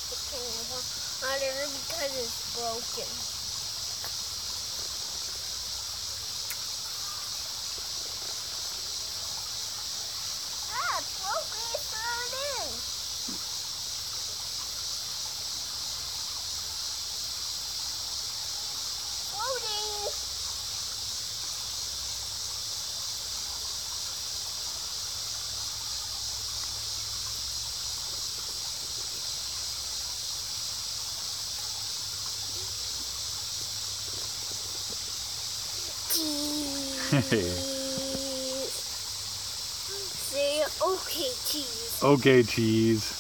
because it's broken. It's broken. Throw it in. Floating. Say okay, cheese. Okay, cheese.